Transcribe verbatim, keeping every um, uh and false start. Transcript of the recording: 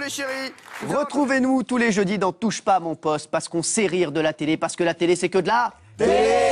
mes chéris. Retrouvez-nous tous les jeudis dans Touche pas à mon poste, parce qu'on sait rire de la télé, parce que la télé c'est que de la... Télé